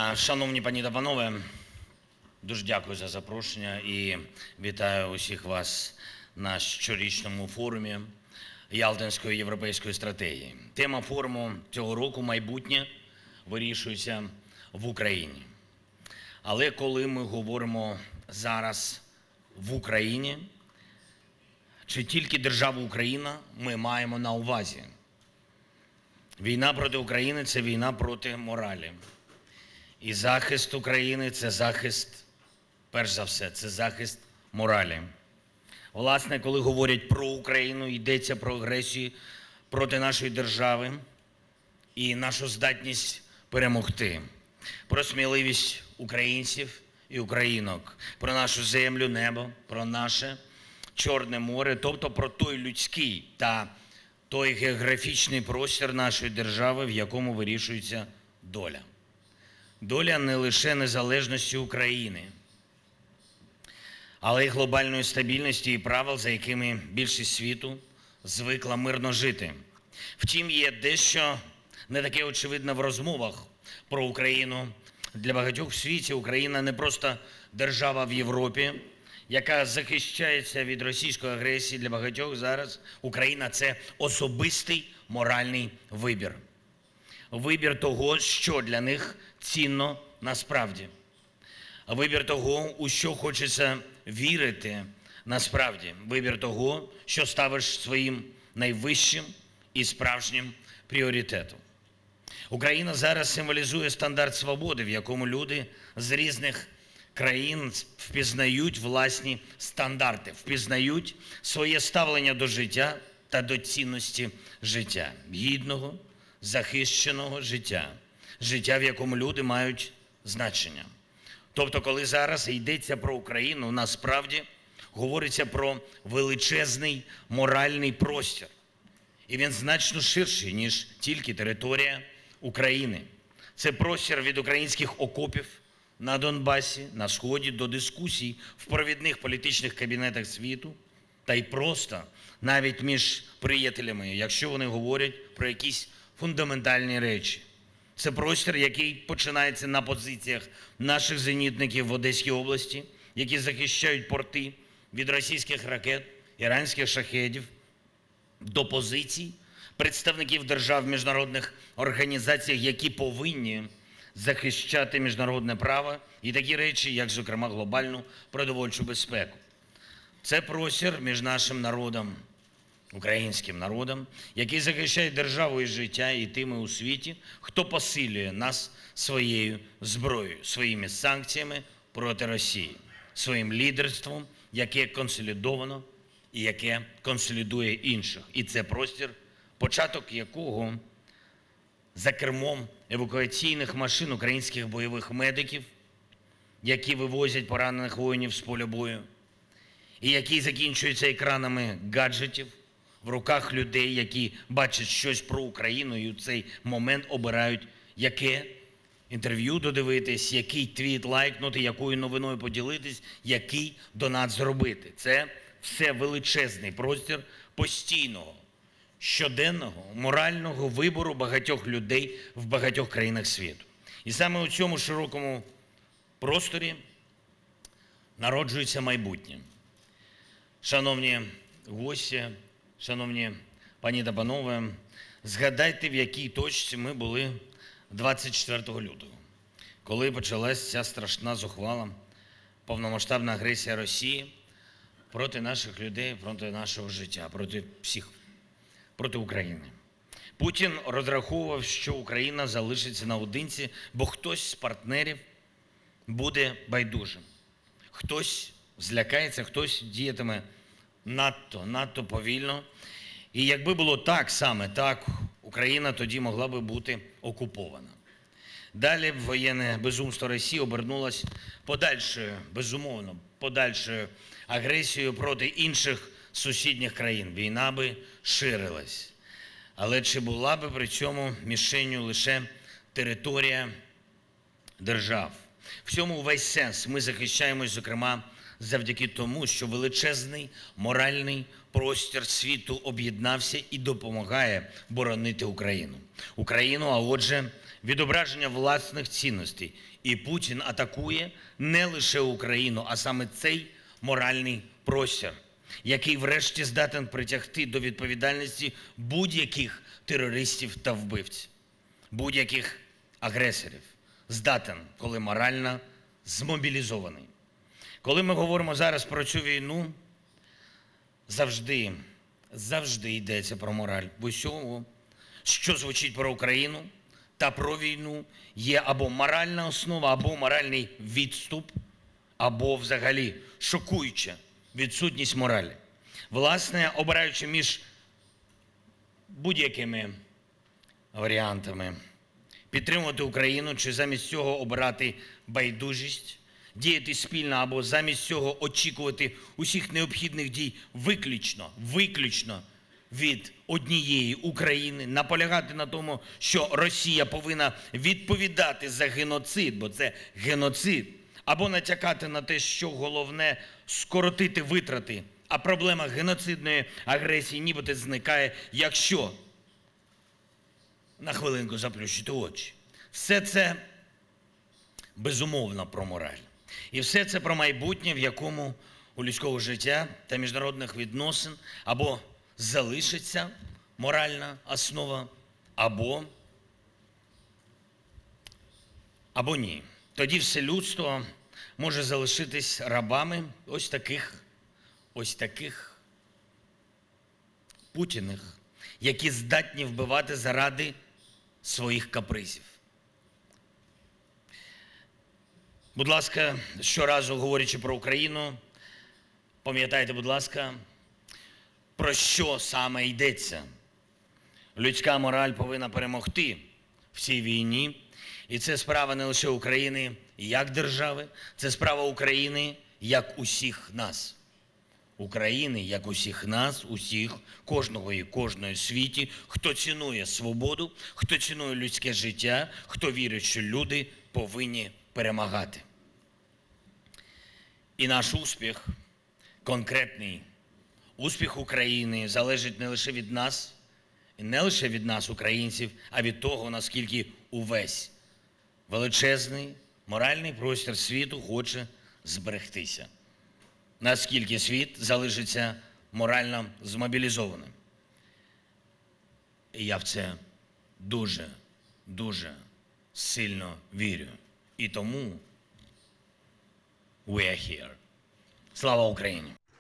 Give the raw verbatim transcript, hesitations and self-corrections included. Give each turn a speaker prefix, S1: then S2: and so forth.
S1: Шановні пані та панове, дуже дякую за запрошення і вітаю усіх вас на щорічному форумі Ялтинської європейської стратегії. Тема форуму цього року «Майбутнє вирішується в Україні». Але коли ми говоримо зараз в Україні, чи тільки державу Україна ми маємо на увазі? Війна проти України – це війна проти моралі. І захист України – це захист, перш за все, це захист моралі. Власне, коли говорять про Україну, йдеться про агресію проти нашої держави і нашу здатність перемогти, про сміливість українців і українок, про нашу землю, небо, про наше Чорне море, тобто про той людський та той географічний простір нашої держави, в якому вирішується доля. Доля не лише незалежності України, але й глобальної стабільності і правил, за якими більшість світу звикла мирно жити. Втім, є дещо не таке очевидне в розмовах про Україну. Для багатьох в світі Україна не просто держава в Європі, яка захищається від російської агресії. Для багатьох зараз Україна – це особистий моральний вибір. Вибір того, що для них цінно насправді. Вибір того, у що хочеться вірити насправді. Вибір того, що ставиш своїм найвищим і справжнім пріоритетом. Україна зараз символізує стандарт свободи, в якому люди з різних країн впізнають власні стандарти, впізнають своє ставлення до життя та до цінності життя, гідного, захищеного життя, життя, в якому люди мають значення. Тобто, коли зараз йдеться про Україну, насправді говориться про величезний моральний простір. І він значно ширший, ніж тільки територія України. Це простір від українських окопів на Донбасі, на Сході, до дискусій в провідних політичних кабінетах світу, та й просто навіть між приятелями, якщо вони говорять про якісь фундаментальні речі. Це простір, який починається на позиціях наших зенітників в Одеській області, які захищають порти від російських ракет, іранських шахедів, до позицій представників держав в міжнародних організаціях, які повинні захищати міжнародне право і такі речі, як, зокрема, глобальну продовольчу безпеку. Це простір між нашим народом, українським народом, який захищає державу і життя, і тими у світі, хто посилює нас своєю зброєю, своїми санкціями проти Росії, своїм лідерством, яке консолідовано і яке консолідує інших. І це простір, початок якого за кермом евакуаційних машин українських бойових медиків, які вивозять поранених воїнів з поля бою, і який закінчується екранами гаджетів в руках людей, які бачать щось про Україну і у цей момент обирають, яке інтерв'ю додивитись, який твіт лайкнути, якою новиною поділитись, який донат зробити. Це все величезний простір постійного, щоденного, морального вибору багатьох людей в багатьох країнах світу. І саме у цьому широкому просторі народжується майбутнє. Шановні гості, шановні пані та панове, згадайте, в якій точці ми були двадцять четвертого лютого, коли почалась ця страшна, зухвала, повномасштабна агресія Росії проти наших людей, проти нашого життя, проти всіх, проти України. Путін розраховував, що Україна залишиться наодинці, бо хтось з партнерів буде байдужим. Хтось злякається, хтось діятиме надто, надто повільно. І якби було так саме, так, Україна тоді могла би бути окупована. Далі воєнне безумство Росії обернулось подальшою, безумовно, подальшою агресією проти інших сусідніх країн. Війна би ширилась. Але чи була би при цьому мішенню лише територія держав? В цьому увесь сенс. Ми захищаємось, зокрема, завдяки тому, що величезний моральний простір світу об'єднався і допомагає боронити Україну. Україну, а отже, відображення власних цінностей. І Путін атакує не лише Україну, а саме цей моральний простір, який врешті здатен притягти до відповідальності будь-яких терористів та вбивців, будь-яких агресорів. Здатен, коли морально змобілізований. Коли ми говоримо зараз про цю війну, завжди, завжди йдеться про мораль. В усьому, що звучить про Україну та про війну, є або моральна основа, або моральний відступ, або взагалі шокуюча відсутність моралі. Власне, обираючи між будь-якими варіантами підтримувати Україну чи замість цього обирати байдужість, діяти спільно або замість цього очікувати усіх необхідних дій виключно, виключно від однієї України, наполягати на тому, що Росія повинна відповідати за геноцид, бо це геноцид, або натякати на те, що головне – скоротити витрати, а проблема геноцидної агресії нібито зникає, якщо на хвилинку заплющити очі. Все це безумовно про мораль. І все це про майбутнє, в якому у людського життя та міжнародних відносин або залишиться моральна основа, або, або ні. Тоді все людство може залишитись рабами ось таких, ось таких Путіних, які здатні вбивати заради своїх капризів. Будь ласка, щоразу говорячи про Україну, пам'ятайте, будь ласка, про що саме йдеться. Людська мораль повинна перемогти в цій війні. І це справа не лише України як держави, це справа України як усіх нас. України як усіх нас, усіх, кожного і кожної в світі, хто цінує свободу, хто цінує людське життя, хто вірить, що люди повинні перемагати. І наш успіх, конкретний успіх України, залежить не лише від нас, і не лише від нас, українців, а від того, наскільки увесь величезний моральний простір світу хоче зберегтися. Наскільки світ залишиться морально змобілізованим. І я в це дуже, дуже сильно вірю. І тому we are here. Слава Україні!